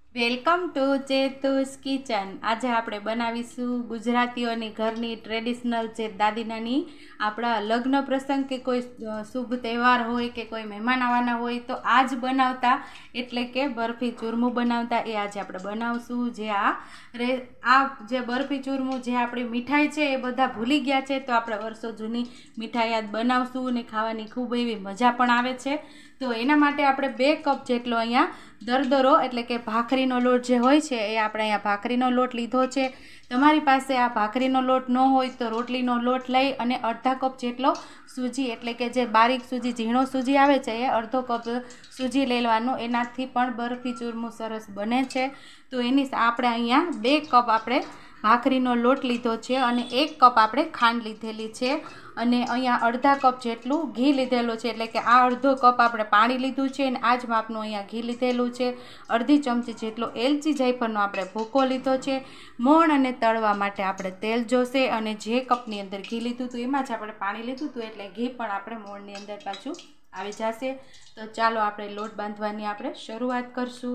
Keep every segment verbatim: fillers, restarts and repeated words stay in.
Welcome to ચેતુસ kitchen. આજે આપણે બનાવીશું ગુજરાતીઓની ઘરની ટ્રેડિશનલ જે દાદી નાની આપણા લગ્ન પ્રસંગ કે કોઈ શુભ તહેવાર હોય કે કોઈ મહેમાન આવવાના હોય તો આજ બનાવતા એટલે કે બરફી ચૂરમું બનાવતા એ આજે આપણે બનાવશું। જે આ રે આ જે બરફી ચૂરમું જે આપણી મીઠાઈ છે એ બધા ભૂલી ગયા છે તો આપણે વર્ષો જૂની મીઠાઈ આજ બનાવશું અને ખાવાની ખૂબ એવી મજા પણ આવે છે। તો એના માટે આપણે બે કપ જેટલો અહીંયા દરદરો એટલે કે ભાખરીનો લોટ જે હોય છે એ આપણે અહીંયા ભાખરીનો લોટ લીધો છે। તમારી પાસે આ ભાખરીનો લોટ ન હોય તો રોટલીનો લોટ લઈ અને અડધા કપ જેટલો સૂજી એટલે કે જે બારીક સૂજી ઝીણો સૂજી આવે છે એ અડધો કપ સૂજી લઈ લેવાનું। એનાથી પણ બરફી ચૂરમું સરસ બને છે। તો એની આપણે અહીંયા બે કપ આપણે ભાખરીનો લોટ લીધો છે અને એક કપ આપણે ખાંડ લીધેલી છે અને અહીંયા અડધા કપ જેટલું ઘી લીધેલું છે એટલે કે આ અડધો કપ આપણે પાણી લીધું છે અને આ જ માપનું અહીંયા ઘી લીધેલું છે। અડધી ચમચી જેટલો એલચી જાયફળનો આપણે ભૂકો લીધો છે। મોણ અને તળવા માટે આપણે તેલ જોશે અને જે કપની અંદર ઘી લીધું હતું એમાં જ આપણે પાણી લીધું હતું એટલે ઘી પણ આપણે મોણની અંદર પાછું આવી જશે। તો ચાલો આપણે લોટ બાંધવાની આપણે શરૂઆત કરશું।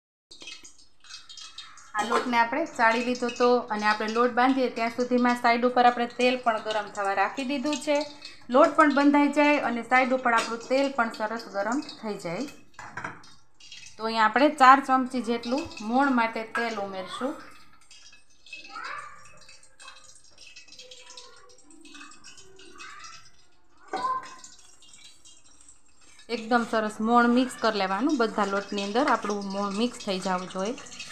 આ લોટને આપણે ચાળી લીધો તો અને આપણે લોટ બાંધીએ ત્યાં સુધીમાં સાઈડ ઉપર આપણે તેલ પણ ગરમ થવા રાખી દીધું છે। લોટ પણ બંધાઈ જાય અને સાઈડ ઉપર આપણું તેલ પણ સરસ ગરમ થઈ જાય। તો અહીંયા આપણે ચાર ચમચી જેટલું મોણ માટે તેલ ઉમેરશું। એકદમ સરસ મોણ મિક્સ કરી લેવાનું, બધા લોટની અંદર આપણું મોણ મિક્સ થઈ જવું જોઈએ।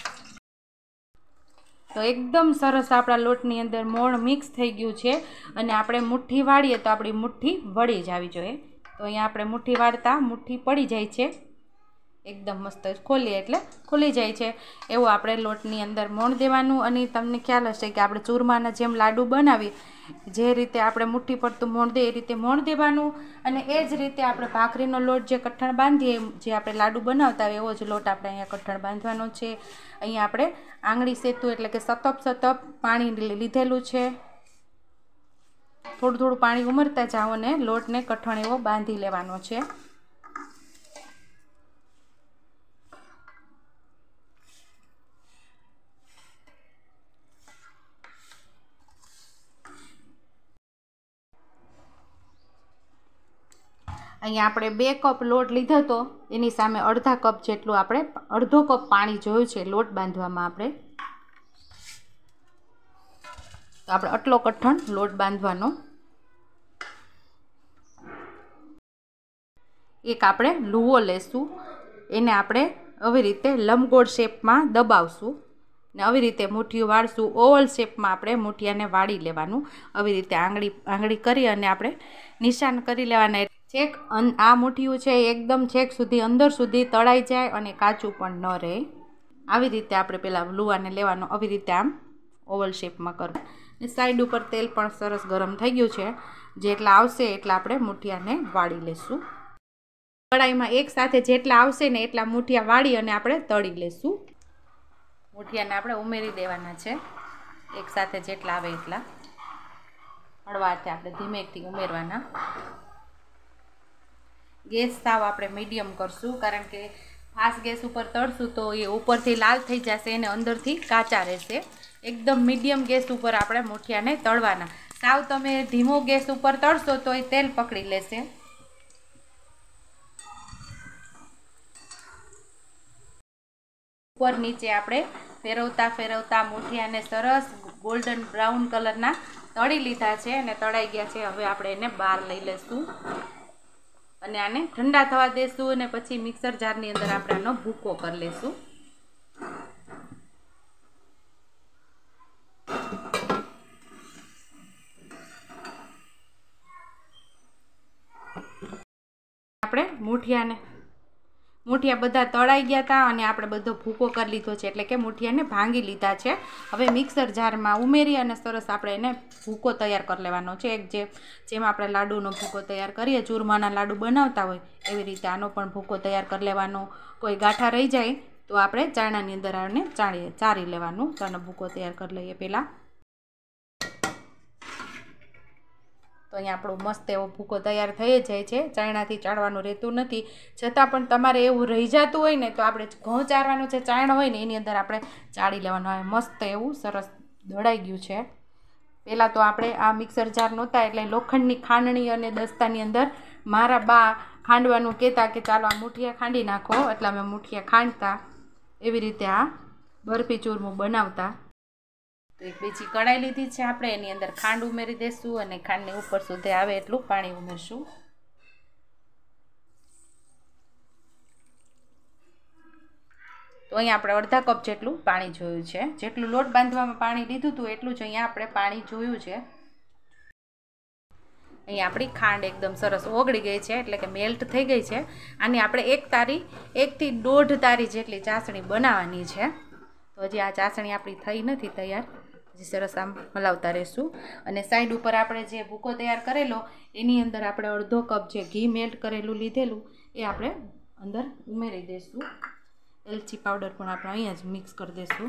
તો એકદમ સરસ આપણા લોટની અંદર મોણ મિક્સ થઈ ગયું છે અને આપણે મુઠ્ઠી વાળીએ તો આપણી મુઠ્ઠી વળી જવી જોઈએ। તો અહીંયા આપણે મુઠ્ઠી વાળતા મુઠ્ઠી પડી જાય છે, એકદમ મસ્ત ખોલીએ એટલે ખુલી જાય છે એવું આપણે લોટની અંદર મોણ દેવાનું। અને તમને ખ્યાલ હશે કે આપણે ચૂરમાના જેમ લાડુ બનાવી જે રીતે આપણે મુઠ્ઠી પડતું મોણ દે એ રીતે મોણ દેવાનું અને એ જ રીતે આપણે ભાખરીનો લોટ જે કઠણ બાંધીએ જે આપણે લાડુ બનાવતા હોય એવો જ લોટ આપણે અહીંયા કઠણ બાંધવાનો છે। અહીંયા આપણે આંગળી સેતું એટલે કે સતપ સતપ પાણી લીધેલું છે, થોડું થોડું પાણી ઉમરતા જાઓ અને લોટને કઠણ એવો બાંધી લેવાનો છે। અહીંયા આપણે બે કપ લોટ લીધો હતો એની સામે અડધા કપ જેટલું આપણે અડધો કપ પાણી જોયું છે લોટ બાંધવામાં આપણે। તો આપણે આટલો કઠણ લોટ બાંધવાનો। એક આપણે લુવો લેશું, એને આપણે આવી રીતે લંબગોળ શેપમાં દબાવશું ને આવી રીતે મુઠ્ઠીઓ વાળશું। ઓવલ શેપમાં આપણે મુઠિયાને વાળી લેવાનું, આવી રીતે આંગળી આંગળી કરી અને આપણે નિશાન કરી લેવાના। છેક આ મુઠ્ઠીઓ છે એકદમ છેક સુધી અંદર સુધી તળાઈ જાય અને કાચું પણ ન રહે, આવી રીતે આપણે પેલા લુવાને લેવાનો, આવી રીતે આમ ઓવલ શેપમાં કરવું ને સાઈડ ઉપર તેલ પણ સરસ ગરમ થઈ ગયું છે, જેટલા આવશે એટલા આપણે મુઠિયાને વાળી લેશું। કડાઈમાં એક સાથે જેટલા આવશે ને એટલા મુઠિયા વાળી અને આપણે તળી લેશું। મુઠિયાને આપણે ઉમેરી દેવાના છે, એક સાથે જેટલા આવે એટલા હળવાથી આપણે ધીમેથી ઉમેરવાના। ગેસ સાવ આપણે મીડિયમ કરશું કારણ કે ફાસ્ટ ગેસ ઉપર તળશું તો એ ઉપરથી લાલ થઈ જશે અને અંદરથી કાચા રહેશે। એકદમ મીડિયમ ગેસ ઉપર આપણે મુઠિયાને તળવાના। સાવ તમે ધીમો ગેસ ઉપર તળશો તો એ તેલ પકડી લેશે। ઉપર નીચે આપણે ફેરવતા ફેરવતા મુઠિયાને સરસ ગોલ્ડન બ્રાઉન કલરના તળી લીધા છે અને તળાઈ ગયા છે। હવે આપણે એને બહાર લઈ લઈશું અને આને ઠંડા થવા દેશું અને પછી મિક્સર જારની અંદર આપણે આનો ભૂકો કરી લેશું। આપણે મુઠિયાને મુઠિયા બધા તળાઈ ગયા હતા અને આપણે બધો ભૂકો કરી લીધો છે એટલે કે મુઠિયાને ભાંગી લીધા છે। હવે મિક્સર જારમાં ઉમેરી અને સરસ આપણે એને ભૂકો તૈયાર કરી લેવાનો છે, એક જે જેમાં આપણે લાડુનો ભૂકો તૈયાર કરીએ ચૂરમાના લાડુ બનાવતા હોય એવી રીતે આનો પણ ભૂકો તૈયાર કરી લેવાનો। કોઈ ગાંઠા રહી જાય તો આપણે ચાણાની અંદર આને ચાળીએ ચારી લેવાનું। તો આનો ભૂકો તૈયાર કરી લઈએ પહેલાં। તો તો અહીંયા આપણો મસ્ત એવો ભૂકો તૈયાર થઈ જાય છે. ચાયણાથી ચાળવાનું રહેતું નથી. છતાં પણ તમારે એવું રહી જતું હોય ને તો આપણે ઘઉં ચારવાનો જે ચાયણ હોય ને એની અંદર આપણે ચાળી લેવાનું આવે. મસ્ત એવું સરસ દળાઈ ગયું છે. પહેલાં તો આપણે આ મિક્સર જાર નહોતા એટલે લોખંડની ખાંડણી અને દસ્તાની અંદર મારા બા ખાંડવાનું કહેતા કે ચાલો આ મુઠિયા ખાંડી નાખો, એટલે અમે મુઠિયા ખાંડતા. એવી રીતે આ બરફી ચૂરમું બનાવતા. તો એક બીજી કઢાઈ લીધી છે આપણે, એની અંદર ખાંડ ઉમેરી દઈશું અને ખાંડની ઉપર સુધી આવે એટલું પાણી ઉમેરશું. તો અહીંયા આપણે અડધા કપ જેટલું પાણી જોયું છે. જેટલું લોટ બાંધવામાં પાણી લીધું હતું એટલું જ અહીંયા આપણે પાણી જોયું છે. અહીંયા આપણી ખાંડ એકદમ સરસ ઓગળી ગઈ છે, એટલે કે મેલ્ટ થઈ ગઈ છે. આની આપણે એક તારી એકથી દોઢ તારી જેટલી ચાસણી બનાવવાની છે. તો હજી આ ચાસણી આપણી થઈ નથી તૈયાર, હજી સરસ આમ હલાવતા રહીશું. અને સાઈડ ઉપર આપણે જે ભૂકો તૈયાર કરેલો એની અંદર આપણે અડધો કપ જે ઘી મેલ્ટ કરેલું લીધેલું એ આપણે અંદર ઉમેરી દઈશું. એલચી પાવડર પણ આપણે અહીંયા જ મિક્સ કરી દઈશું.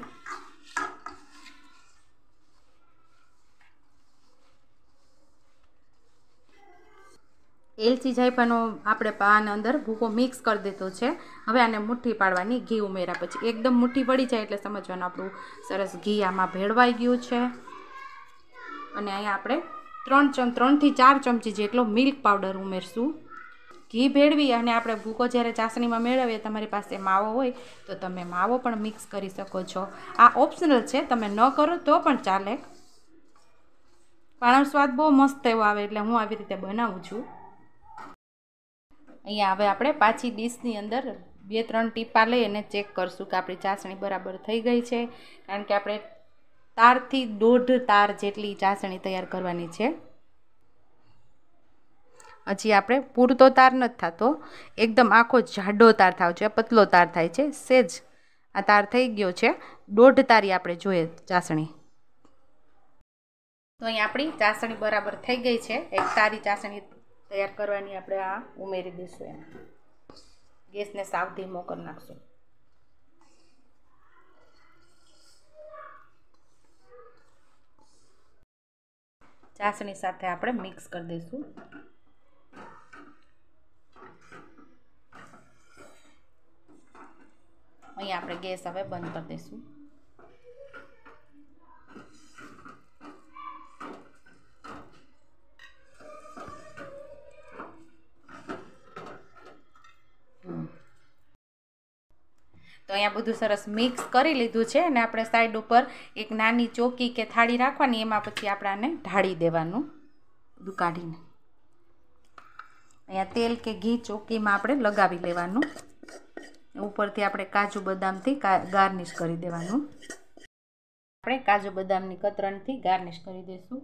એલચી જાયફળનો આપણે આના અંદર ભૂકો મિક્સ કરી દીધો છે. હવે આને મુઠ્ઠી પાડવાની ઘી ઉમેર્યા પછી. એકદમ મુઠ્ઠી પડી જાય એટલે સમજવાનું આપણું સરસ ઘી આમાં ભેળવાઈ ગયું છે. અને અહીંયા આપણે ત્રણ ચમ ત્રણથી ચાર ચમચી જેટલો મિલ્ક પાવડર ઉમેરશું. ઘી ભેળવી અને આપણે ભૂકો જ્યારે ચાસણીમાં મેળવીએ, તમારી પાસે માવો હોય તો તમે માવો પણ મિક્સ કરી શકો છો. આ ઓપ્શનલ છે, તમે ન કરો તો પણ ચાલે. પણ સ્વાદ બહુ મસ્ત એવો આવે એટલે હું આવી રીતે બનાવું છું. અહીંયા હવે આપણે પાછી ડીશની અંદર બે ત્રણ ટીપા લઈ અને ચેક કરશું કે આપણી ચાસણી બરાબર થઈ ગઈ છે. કારણ કે આપણે તારથી દોઢ તાર જેટલી ચાસણી તૈયાર કરવાની છે. હજી આપણે પૂરતો તાર નથી થતો, એકદમ આખો જાડો તાર થાવ છે, પતલો તાર થાય છે. સેજ આ તાર થઈ ગયો છે. દોઢ તારી આપણે જોઈએ ચાસણી. તો અહીં આપણી ચાસણી બરાબર થઈ ગઈ છે. એક તારી ચાસણી તૈયાર કરવાની આપણે આ ઉમેરી દઈશું. એમ ગેસને સાવ ધીમો કરી નાખશું. ચાસણી સાથે આપણે મિક્સ કરી દઈશું. અહીંયા આપણે ગેસ હવે બંધ કરી દઈશું. તો અહીંયા બધું સરસ મિક્સ કરી લીધું છે અને આપણે સાઈડ ઉપર એક નાની ચોકી કે થાળી રાખવાની, એમાં પછી આપણે આને ઢાળી દેવાનું બધું કાઢીને. અહીંયા તેલ કે ઘી ચોકીમાં આપણે લગાવી લેવાનું. ઉપરથી આપણે કાજુ બદામથી ગાર્નિશ કરી દેવાનું. આપણે કાજુ બદામની કતરણથી ગાર્નિશ કરી દઈશું.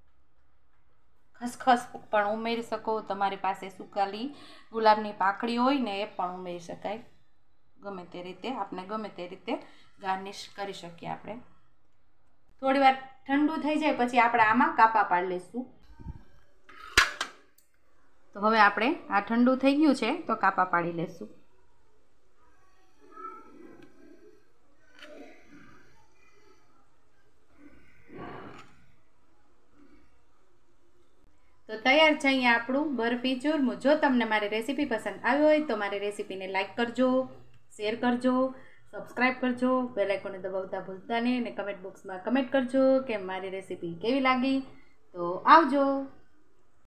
ખસખસ પણ ઉમેરી શકો, તમારી પાસે સુકાલી ગુલાબની પાંખડી હોય ને એ પણ ઉમેરી શકાય. ગમે તે રીતે આપણે ગમે તે રીતે ગાર્નિશ કરી શકીએ. આપણે થોડી વાર ઠંડુ થઈ જાય પછી આપણે આમાં કાપા પાડી લઈશું. તો હવે આપણે આ ઠંડુ થઈ ગયું છે તો કાપા પાડી લઈશું. તો તૈયાર છે અહીંયા આપણું બરફી ચૂરમું. જો તમને મારી રેસીપી પસંદ આવી હોય તો મારી રેસીપીને લાઇક કરજો, શેર કરજો, સબસ્ક્રાઈબ કરજો, બેલ આઇકોનને દબાવતા ભૂલતા નહીં અને કમેન્ટ બોક્સમાં કમેન્ટ કરજો કે મારી રેસીપી કેવી લાગી. તો આવજો.